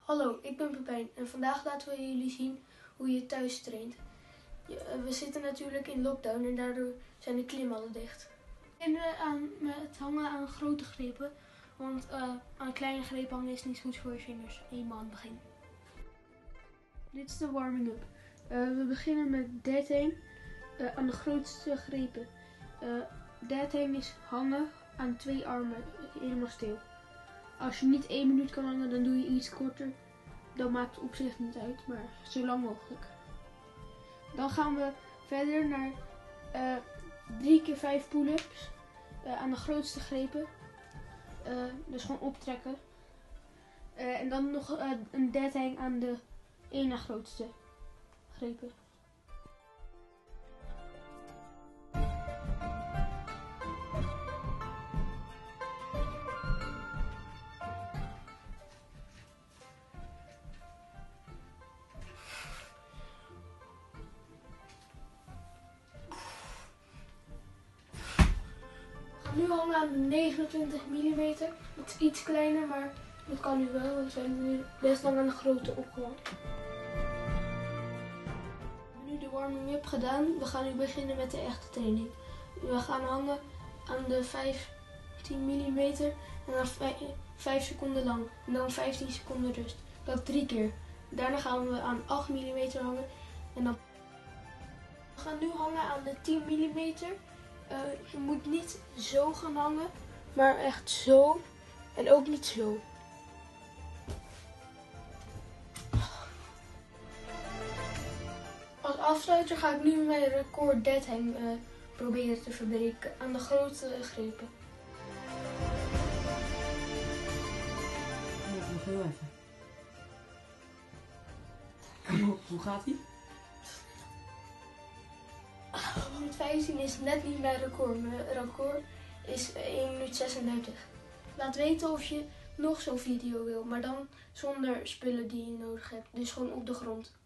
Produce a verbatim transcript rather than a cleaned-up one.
Hallo, ik ben Pepijn en vandaag laten we jullie zien hoe je thuis traint. We zitten natuurlijk in lockdown en daardoor zijn de klimhallen dicht. We beginnen aan, met hangen aan grote grepen, want uh, aan kleine grepen hangen is niet goed voor je vingers, eenmaal aan het begin. Dit is de warming-up. Uh, we beginnen met dead hang uh, aan de grootste grepen. Uh, dead hang is hangen aan twee armen, helemaal stil. Als je niet één minuut kan hangen, dan doe je iets korter. Dat maakt op zich niet uit, maar zo lang mogelijk. Dan gaan we verder naar uh, drie keer vijf pull-ups uh, aan de grootste grepen. Uh, dus gewoon optrekken. Uh, en dan nog uh, een dead hang aan de ene grootste grepen. Nu hangen aan de negenentwintig millimeter. Het is iets kleiner, maar dat kan nu wel. We zijn nu best lang aan de grote opgewarmd. We hebben nu de warming-up gedaan. We gaan nu beginnen met de echte training. We gaan hangen aan de vijftien millimeter en dan vijf seconden lang. En dan vijftien seconden rust. Dat drie keer. Daarna gaan we aan acht millimeter hangen. En dan... We gaan nu hangen aan de tien millimeter. Uh, je moet niet zo gaan hangen, maar echt zo en ook niet zo. Als afsluiter ga ik nu mijn record dead hang uh, proberen te verbreken aan de grote grepen. Ja, nog heel even. Kom op, hoe gaat ie? minuut vijftien is net niet mijn record. Mijn record is één minuut zesendertig. Laat weten of je nog zo'n video wil, maar dan zonder spullen die je nodig hebt. Dus gewoon op de grond.